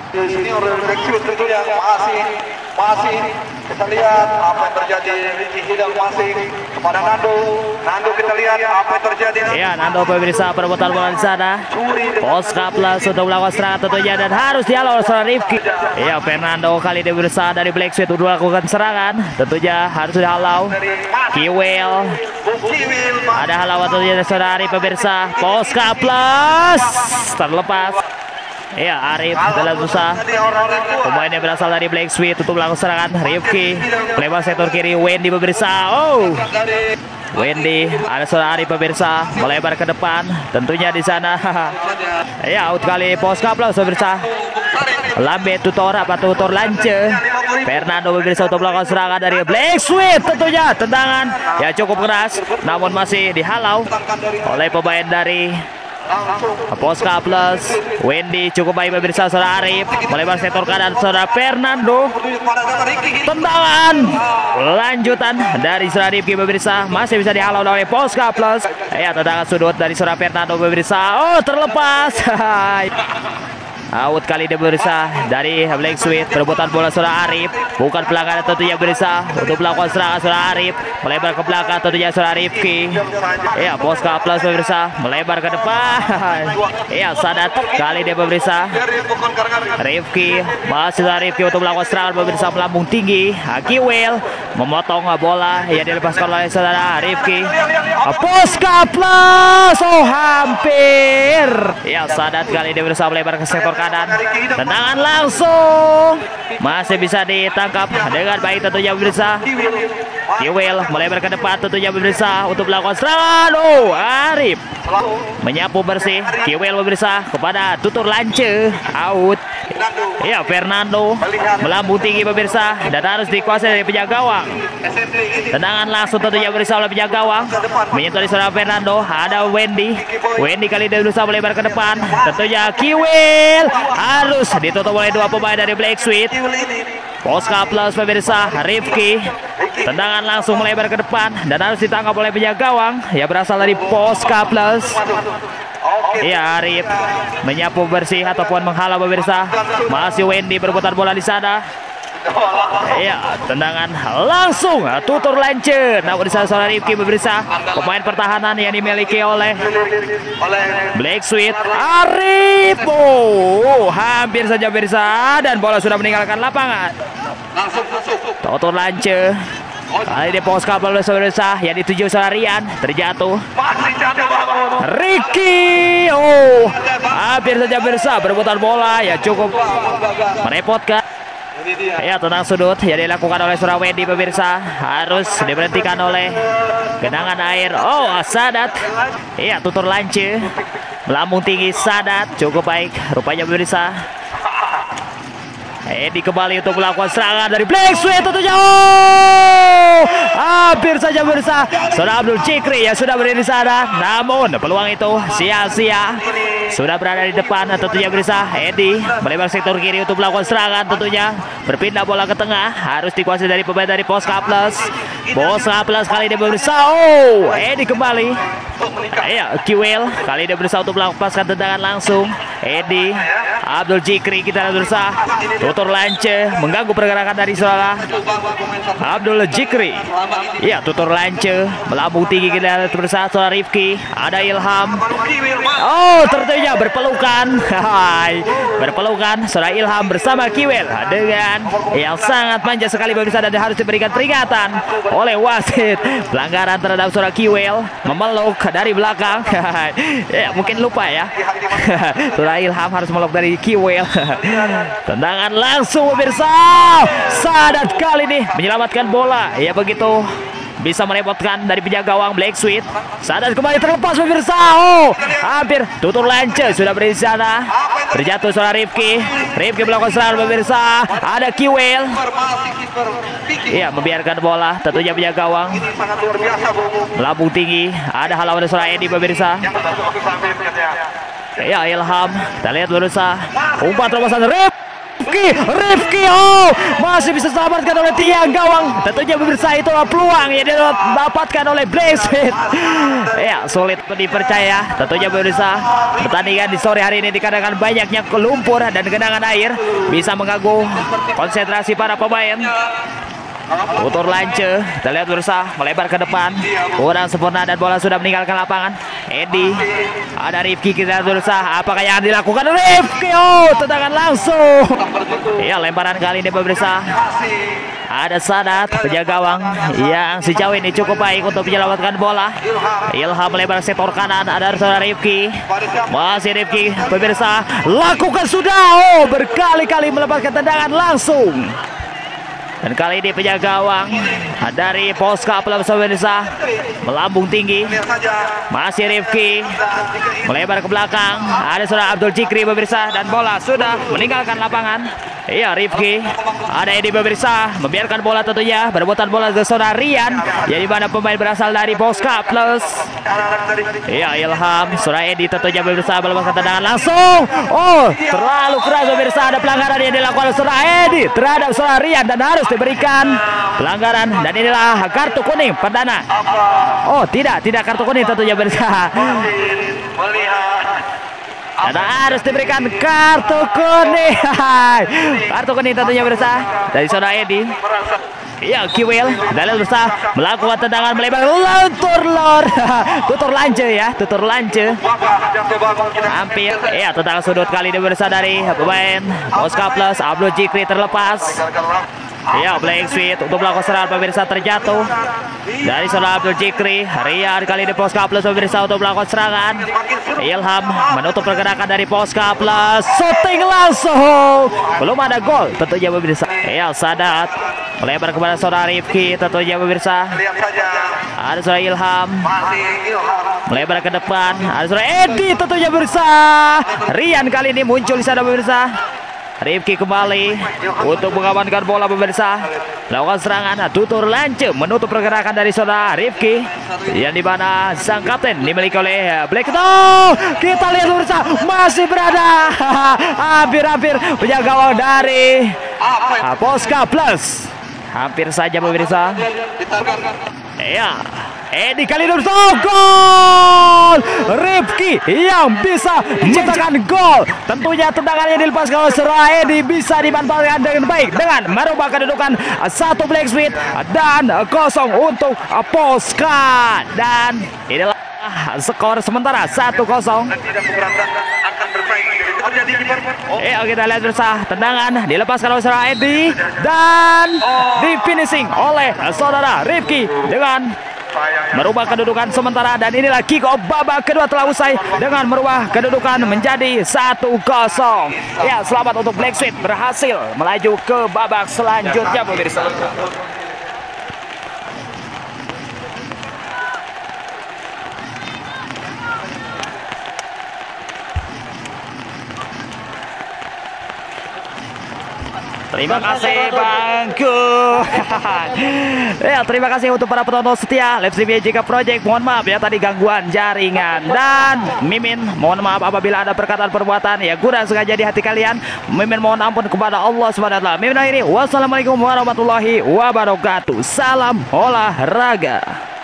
Senior Rexwood tentunya masih kita lihat apa yang terjadi. Ricky Hidal masih kepada Nando kita lihat apa yang terjadi. Ya, Nando pemirsa perebutan bola di sana. Posca Plus untuk melakukan serangan tentunya dan harus dihalau oleh Rifki. Ya, Fernando kali ini berusaha dari Black Sweat untuk melakukan serangan, tentunya harus dihalau. Kiwel ada halauan tentunya dari saudara Arif pemirsa. Posca Plus terlepas. Ya, Arif dalam usaha. Pemain yang berasal dari Black Sweat untuk melakukan serangan. Rifki lebar sektor kiri. Wendy pemirsa. Oh, Wendy ada saudara Arif pemirsa melebar ke depan. Tentunya di sana. Ya, out kali Posca Plus pemirsa. Lambe tutor lance. Fernando pemirsa untuk melakukan serangan dari Black Sweat. Tentunya tendangan ya cukup keras, namun masih dihalau oleh pemain dari Posca Plus. Wendy cukup baik pemirsa. Saudara Arif melebar sektor kanan. Saudara Fernando, tendangan lanjutan dari saudara Rifki pemirsa masih bisa dihalau oleh Posca Plus. Ya, tendangan sudut dari saudara Fernando pemirsa. Oh, terlepas. Out kali ini pemirsa dari Black Sweat. Perebutan bola saudara Arif, bukan pelanggaran tentunya pemirsa untuk melakukan serangan. Saudara Arif melebar ke belakang tentunya saudara Rifki. Ya, Posca Plus pemirsa melebar ke depan. Ya, Sadat kali ini pemirsa. Rifki masih saudara Rifki untuk melakukan serangan pemirsa melambung tinggi. Kiwel memotong bola yang dilepaskan oleh saudara Rifki. Posca Plus, oh hampir. Ya, Sadat kali ini pemirsa melebar ke sektor kanan. Tendangan langsung masih bisa ditangkap dengan baik tentunya pemirsa. Kiwel melebar ke depan tentunya pemirsa untuk melakukan serangan. Oh, Arif menyapu bersih. Kiwel pemirsa kepada tutur lance. Out. Ya, Fernando melambung tinggi pemirsa dan harus dikuasai dari penjaga gawang. Tendangan langsung tentunya pemirsa oleh penjaga gawang. Menyentuh dari saudara Fernando. Ada Wendy kali ini berusaha melebar ke depan. Tentunya Kiwel harus ditutup oleh dua pemain dari Black Sweat. Posca Plus pemirsa. Rifki tendangan langsung melebar ke depan dan harus ditangkap oleh penjaga gawang yang berasal dari Posca Plus. Ya, Arif menyapu bersih ataupun menghalau pemirsa. Masih Wendy berputar bola di sana. Ya, tendangan langsung tutur lance. Namun di sana saudara Rifki pemirsa, pemain pertahanan yang dimiliki oleh Black Sweat. Arif, oh, hampir saja pemirsa dan bola sudah meninggalkan lapangan. Tutur lance. Kali ini Posca Plus pemirsa yang dituju saudara Rian terjatuh. Ricky, oh, hampir saja pemirsa berebutan bola ya cukup merepotkan. Ya, tenang sudut yang dilakukan oleh saudara Wendy pemirsa harus diberhentikan oleh genangan air. Oh, Sadat. Ya, tutur lance melambung tinggi. Sadat cukup baik rupanya pemirsa. Edi kembali untuk melakukan serangan dari Black Sweat tentunya. Oh, hampir saja pemirsa. Saudara Abdul Cikri yang sudah berada di sana, namun peluang itu sia-sia. Sudah berada di depan tentunya pemirsa. Edi melebar sektor kiri untuk melakukan serangan tentunya. Berpindah bola ke tengah, harus dikuasai dari pemain dari Posca Plus. Posca Plus kali ini pemirsa. Oh, Edi kembali. Ya, Kiwel kali ini berusaha untuk melepaskan tendangan langsung. Edi, Abdul Cikri kita berusaha. Tutur lance mengganggu pergerakan dari saudara Abdul Cikri. Ya, tutur lance melambung tinggi kita berusaha saudara Rifki. Ada Ilham. Oh, tentunya berpelukan. Berpelukan saudara Ilham bersama Kiwel dengan yang sangat manja sekali pemirsa dan harus diberikan peringatan oleh wasit. Pelanggaran terhadap saudara Kiwel memeluk dari belakang. Ya, mungkin lupa ya. Saudara Ilham harus meluk dari Kiwel. Tendangan langsung pemirsa. Sadat kali ini menyelamatkan bola. Ya, begitu bisa merepotkan dari penjaga gawang Black Sweat. Sadat kembali terlepas pemirsa. Oh, hampir tutur lance sudah berada di sana. Terjatuh saudara Rifki. Rifki melakukan serangan pemirsa. Ada Kiwel. Iya, membiarkan bola tentunya penjaga gawang. Melambung tinggi. Ada halau dari saudara Edi pemirsa. Ya, Ilham. Kita lihat pemirsa. Umpan terobosan Rifki. Rifki, oh masih bisa selamatkan oleh tiang gawang. Tentunya pemirsa itulah peluang yang didapatkan oleh Black Sweet. Ya, sulit dipercaya. Tentunya pemirsa, pertandingan di sore hari ini dikarenakan banyaknya lumpur dan genangan air bisa mengganggu konsentrasi para pemain. Tutur lance, kita lihat berusaha melebar ke depan, kurang sempurna dan bola sudah meninggalkan lapangan. Edi, ada Rifki, kita berusaha, apakah yang dilakukan Rifki? Oh, tendangan langsung. Ya, lemparan kali ini pemirsa. Ada Sadat, penjaga gawang yang sejauh ini cukup baik untuk menyelamatkan bola. Ilham melebar sektor kanan, ada saudara Rifki. Masih Rifki, pemirsa, lakukan sudah. Oh, berkali-kali melepaskan tendangan langsung. Dan kali ini penjaga gawang dari Polska pemirsa melambung tinggi. Masih Rifki melebar ke belakang. Ada saudara Abdul Jikri pemirsa dan bola sudah meninggalkan lapangan. Iya, Rifki, ada Edi pemirsa membiarkan bola tentunya berebutan bola ke saudara Rian, yang dimana pemain berasal dari Polska Plus. Iya, Ilham, saudara Edi tentunya pemirsa melepaskan tendangan langsung. Oh, terlalu keras pemirsa, ada pelanggaran yang dilakukan oleh saudara Edi terhadap saudara Rian dan harus diberikan pelanggaran, dan inilah kartu kuning perdana. Oh, tidak kartu kuning tentunya pemirsa. Dan harus diberikan kartu kuning. Kartu kuning tentunya pemirsa dari saudara Edi. Iya, Kiwil Dalil berusaha melakukan tendangan melebar tutur lance ya, tutur lance. Hampir ya, tendangan sudut kali ini pemirsa dari pemain Polska Plus. Abdul Jikri terlepas. Ya, Black Sweet untuk melakukan serangan pemirsa terjatuh dari saudara Abdul Jikri. Rian kali ini Polska Plus pemirsa untuk melakukan serangan. Ilham menutup pergerakan dari Polska Plus. Shooting langsung. Belum ada gol tentunya pemirsa. Ya, Sadat melebar kepada saudara Rifki tentunya pemirsa. Ada saudara Ilham melebar ke depan. Ada saudara Edi tentunya pemirsa. Rian kali ini muncul di sana pemirsa. Rifki kembali untuk mengamankan bola pemirsa. Lakukan serangan, tutur lance menutup pergerakan dari saudara Rifki, yang dimana sang kapten dimiliki oleh Black. Oh, kita lihat pemirsa, masih berada hampir penjaga gawang dari Polska Plus. Hampir saja pemirsa. Ya, Edi kali ini gol. Rifki yang bisa menciptakan gol. Tentunya tendangannya dilepaskan oleh saudara Edi bisa dimanfaatkan dengan baik dengan merubah kedudukan 1 Black Sweet dan 0 untuk Polska. Dan inilah skor sementara 1-0. Kita lihat bersama, tendangan dilepaskan oleh saudara Edi dan di finishing oleh saudara Rifki dengan merubah kedudukan sementara. Dan inilah kick off babak kedua telah usai dengan merubah kedudukan menjadi 1-0. Ya, selamat untuk Black Sweet berhasil melaju ke babak selanjutnya pemirsa. Terima kasih Bangku. Ya, terima kasih untuk para penonton setia live stream JK Project. Mohon maaf ya tadi gangguan jaringan. Dan Mimin, mohon maaf apabila ada perkataan perbuatan ya kurang sengaja di hati kalian. Mimin mohon ampun kepada Allah SWT. Mimin akhiri, wassalamualaikum warahmatullahi wabarakatuh. Salam olahraga.